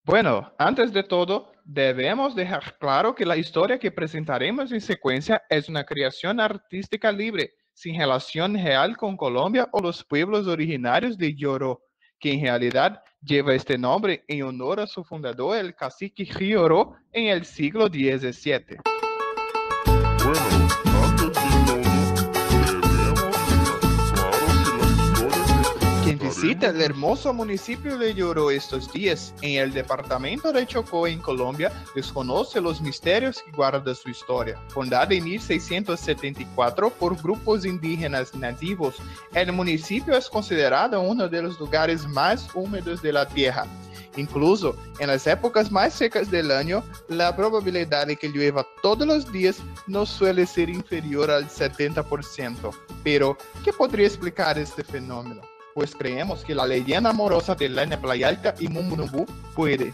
Bueno, antes de todo, debemos dejar claro que la historia que presentaremos en secuencia es una creación artística libre, sin relación real con Colombia o los pueblos originarios de Yoró, que en realidad lleva este nombre en honor a su fundador, el cacique Rioró, en el siglo XVII. Bueno, antes de todo, debemos dejar claro que la historia que Quien visita el presentaremos hermoso municipio de Yoró estos días, en el departamento de Chocó, en Colombia, desconoce los misterios que guarda su historia. Fundada en 1674 por grupos indígenas nativos, el municipio es considerado uno de los lugares más húmedos de la tierra. Incluso en las épocas más secas del año, la probabilidad de que llueva todos los días no suele ser inferior al 70%. Pero, ¿qué podría explicar este fenómeno? Pues creemos que la leyenda amorosa de Lana Playa Alta y Mumbunubu puede.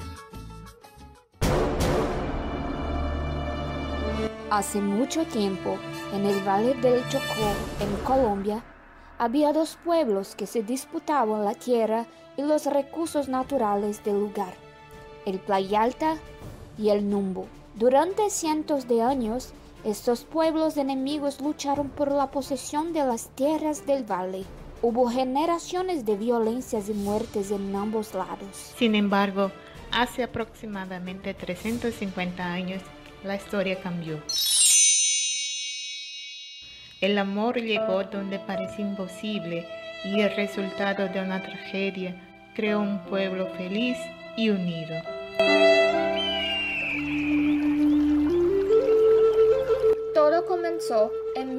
Hace mucho tiempo, en el Valle del Chocó, en Colombia, había dos pueblos que se disputaban la tierra y los recursos naturales del lugar, el Playa Alta y el Numbo. Durante cientos de años, estos pueblos enemigos lucharon por la posesión de las tierras del valle. Hubo generaciones de violencias y muertes en ambos lados. Sin embargo, hace aproximadamente 350 años, la historia cambió. El amor llegó donde parecía imposible y el resultado de una tragedia creó un pueblo feliz y unido. Todo comenzó en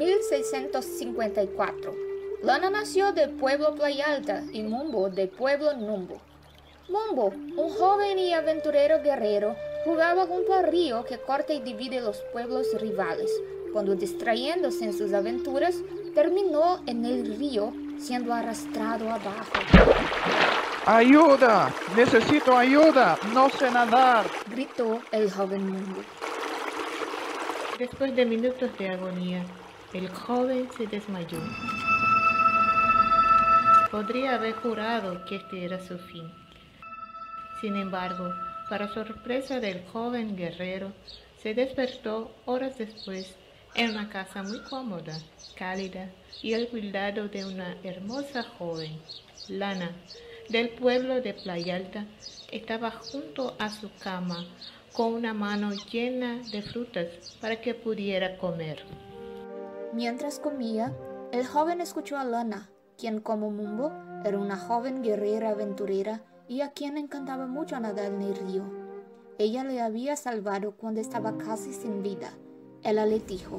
1654. Lana nació del pueblo Playa Alta y Mumbo del pueblo Numbo. Mumbo, un joven y aventurero guerrero, jugaba junto al río que corta y divide los pueblos rivales. Cuando, distrayéndose en sus aventuras, terminó en el río siendo arrastrado abajo. ¡Ayuda! ¡Necesito ayuda! ¡No sé nadar!, gritó el joven Mumbo. Después de minutos de agonía, el joven se desmayó. Podría haber jurado que este era su fin. Sin embargo, para sorpresa del joven guerrero, se despertó horas después en una casa muy cómoda, cálida y al cuidado de una hermosa joven. Lana, del pueblo de Playa Alta, estaba junto a su cama con una mano llena de frutas para que pudiera comer. Mientras comía, el joven escuchó a Lana, quien como Mumbo era una joven guerrera aventurera y a quien encantaba mucho nadar en el río. Ella le había salvado cuando estaba casi sin vida. Ella le dijo: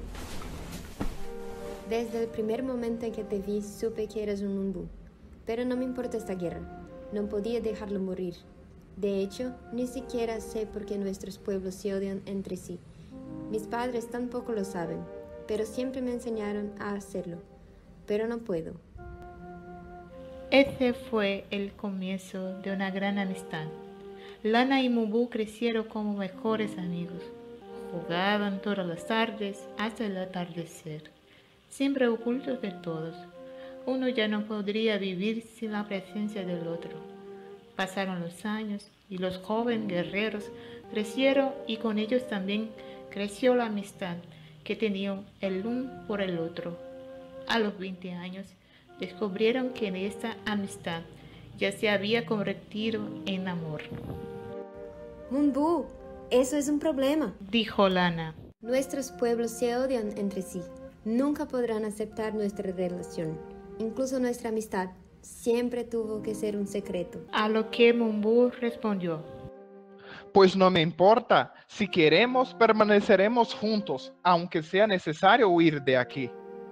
Desde el primer momento en que te vi, supe que eras un Mumbo. Pero no me importa esta guerra. No podía dejarlo morir. De hecho, ni siquiera sé por qué nuestros pueblos se odian entre sí. Mis padres tampoco lo saben, pero siempre me enseñaron a hacerlo. Pero no puedo. Ese fue el comienzo de una gran amistad. Lana y Mumbo crecieron como mejores amigos. Jugaban todas las tardes hasta el atardecer, siempre ocultos de todos. Uno ya no podría vivir sin la presencia del otro. Pasaron los años y los jóvenes guerreros crecieron y con ellos también creció la amistad que tenían el uno por el otro. A los 20 años descubrieron que esta amistad ya se había convertido en amor. Mumbo, eso es un problema, dijo Lana. Nuestros pueblos se odian entre sí. Nunca podrán aceptar nuestra relación. Incluso nuestra amistad siempre tuvo que ser un secreto. A lo que Mumbo respondió: Pues no me importa. Si queremos, permaneceremos juntos, aunque sea necesario huir de aquí.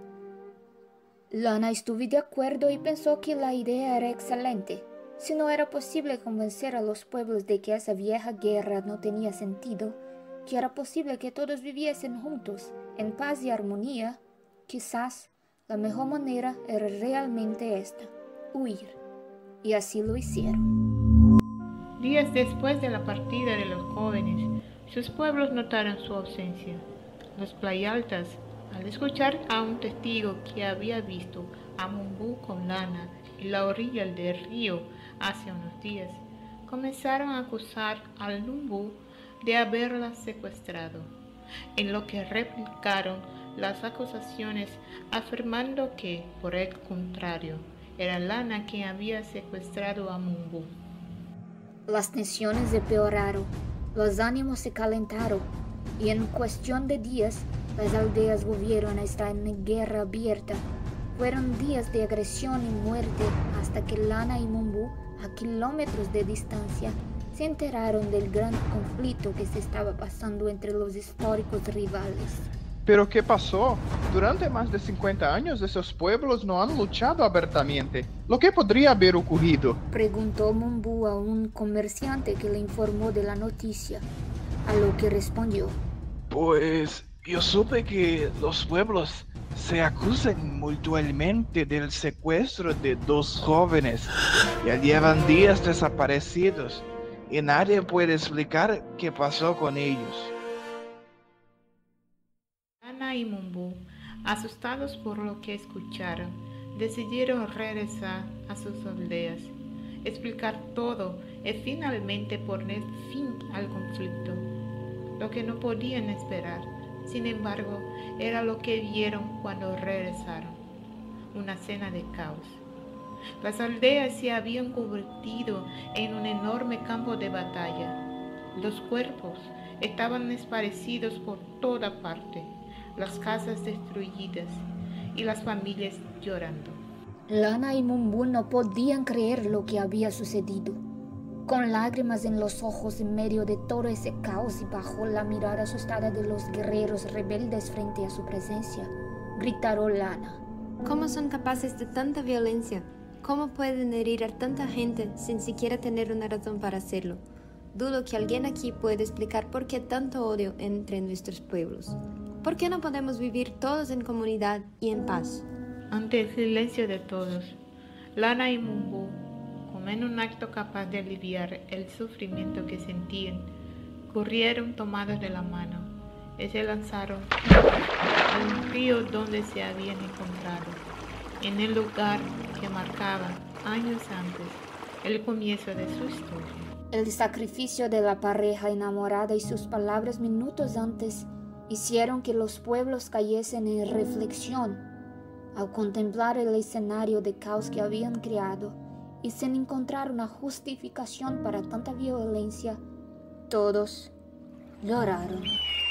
Lana estuvo de acuerdo y pensó que la idea era excelente. Si no era posible convencer a los pueblos de que esa vieja guerra no tenía sentido, que era posible que todos viviesen juntos, en paz y armonía, quizás la mejor manera era realmente esta: huir. Y así lo hicieron. Días después de la partida de los jóvenes, sus pueblos notaron su ausencia. Los Playaltas, al escuchar a un testigo que había visto a Mumbo con Lana en la orilla del río hace unos días, comenzaron a acusar al Numbu de haberla secuestrado, en lo que replicaron las acusaciones afirmando que, por el contrario, era Lana quien había secuestrado a Mumbu. Las tensiones empeoraron, los ánimos se calentaron, y en cuestión de días las aldeas volvieron a estar en guerra abierta. Fueron días de agresión y muerte hasta que Lana y Mumbu, a kilómetros de distancia, se enteraron del gran conflicto que se estaba pasando entre los históricos rivales. ¿Pero qué pasó? Durante más de 50 años esos pueblos no han luchado abiertamente. ¿Lo que podría haber ocurrido? Preguntó Mumbu a un comerciante que le informó de la noticia, a lo que respondió: Pues yo supe que los pueblos se acusan mutuamente del secuestro de 2 jóvenes. Ya llevan días desaparecidos y nadie puede explicar qué pasó con ellos. Lana y Mumbu, asustados por lo que escucharon, decidieron regresar a sus aldeas, explicar todo y finalmente poner fin al conflicto. Lo que no podían esperar, sin embargo, era lo que vieron cuando regresaron: una escena de caos. Las aldeas se habían convertido en un enorme campo de batalla. Los cuerpos estaban esparcidos por toda parte, las casas destruidas y las familias llorando. Lana y Mumbu no podían creer lo que había sucedido. Con lágrimas en los ojos en medio de todo ese caos y bajo la mirada asustada de los guerreros rebeldes frente a su presencia, gritaron Lana: ¿Cómo son capaces de tanta violencia? ¿Cómo pueden herir a tanta gente sin siquiera tener una razón para hacerlo? Dudo que alguien aquí pueda explicar por qué tanto odio entre nuestros pueblos. ¿Por qué no podemos vivir todos en comunidad y en paz? Ante el silencio de todos, Lana y Mumbu, como en un acto capaz de aliviar el sufrimiento que sentían, corrieron tomados de la mano y se lanzaron al río donde se habían encontrado, en el lugar que marcaba años antes el comienzo de su historia. El sacrificio de la pareja enamorada y sus palabras minutos antes hicieron que los pueblos cayesen en reflexión al contemplar el escenario de caos que habían creado, y sin encontrar una justificación para tanta violencia, todos lloraron.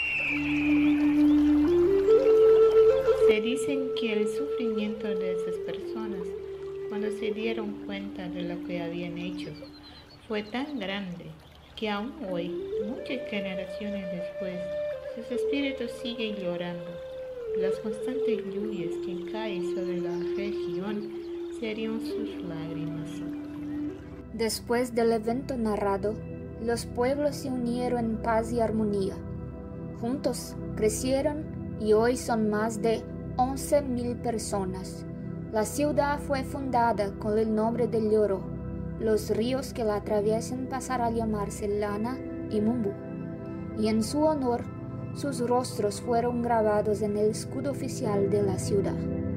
Se dicen que el sufrimiento de esas personas, cuando se dieron cuenta de lo que habían hecho, fue tan grande que aún hoy, muchas generaciones después, sus espíritus siguen llorando. Las constantes lluvias que caen sobre la región serían sus lágrimas. Después del evento narrado, los pueblos se unieron en paz y armonía. Juntos crecieron y hoy son más de 11,000 personas. La ciudad fue fundada con el nombre de Lloro. Los ríos que la atraviesan pasarán a llamarse Lana y Mumbu, y en su honor sus rostros fueron grabados en el escudo oficial de la ciudad.